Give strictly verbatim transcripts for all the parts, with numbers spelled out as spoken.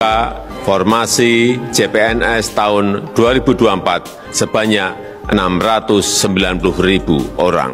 formasi C P N S tahun dua ribu dua puluh empat sebanyak enam ratus sembilan puluh ribu orang.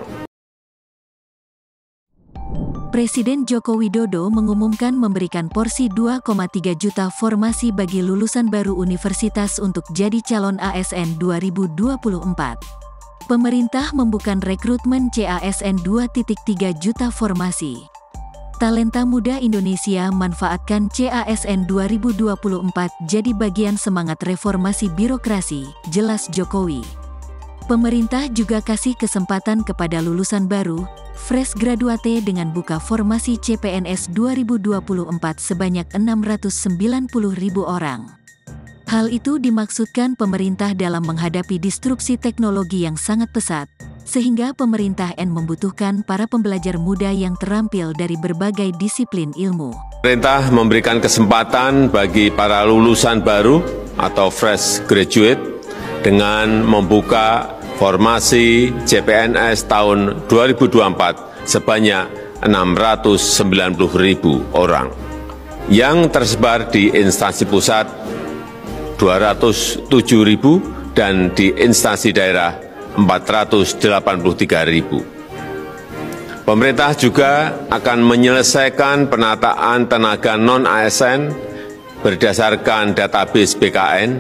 Presiden Joko Widodo mengumumkan memberikan porsi dua koma tiga juta formasi bagi lulusan baru universitas untuk jadi calon A S N dua ribu dua puluh empat. Pemerintah membuka rekrutmen C A S N dua koma tiga juta formasi. Talenta muda Indonesia manfaatkan C A S N dua ribu dua puluh empat jadi bagian semangat reformasi birokrasi, jelas Jokowi. Pemerintah juga kasih kesempatan kepada lulusan baru, fresh graduate dengan buka formasi C P N S dua ribu dua puluh empat sebanyak enam ratus sembilan puluh ribu orang. Hal itu dimaksudkan pemerintah dalam menghadapi disrupsi teknologi yang sangat pesat, sehingga pemerintah N membutuhkan para pembelajar muda yang terampil dari berbagai disiplin ilmu. Pemerintah memberikan kesempatan bagi para lulusan baru atau fresh graduate dengan membuka formasi C P N S tahun dua ribu dua puluh empat sebanyak enam ratus sembilan puluh ribu orang yang tersebar di instansi pusat dua ratus tujuh ribu dan di instansi daerah empat ratus delapan puluh tiga ribu. Pemerintah juga akan menyelesaikan penataan tenaga non-A S N berdasarkan database B K N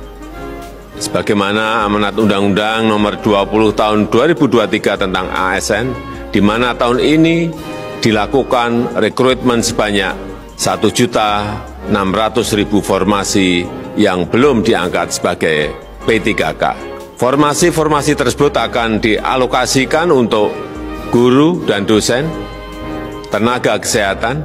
sebagaimana amanat Undang-Undang Nomor dua puluh Tahun dua ribu dua puluh tiga tentang A S N, di mana tahun ini dilakukan rekrutmen sebanyak satu juta enam ratus ribu formasi yang belum diangkat sebagai P tiga K. Formasi-formasi tersebut akan dialokasikan untuk guru dan dosen, tenaga kesehatan,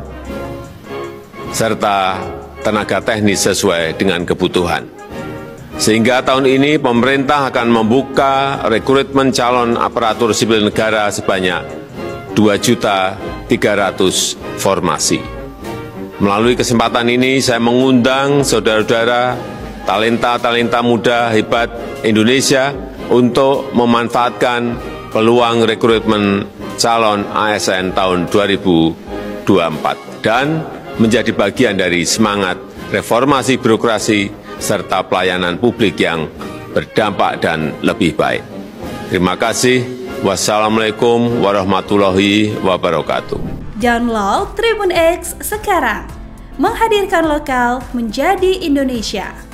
serta tenaga teknis sesuai dengan kebutuhan. Sehingga tahun ini pemerintah akan membuka rekrutmen calon aparatur sipil negara sebanyak dua juta tiga ratus formasi. Melalui kesempatan ini saya mengundang saudara-saudara talenta-talenta muda hebat Indonesia untuk memanfaatkan peluang rekrutmen calon A S N tahun dua ribu dua puluh empat dan menjadi bagian dari semangat reformasi birokrasi serta pelayanan publik yang berdampak dan lebih baik. Terima kasih. Wassalamualaikum warahmatullahi wabarakatuh. Download Tribun X sekarang, menghadirkan lokal menjadi Indonesia.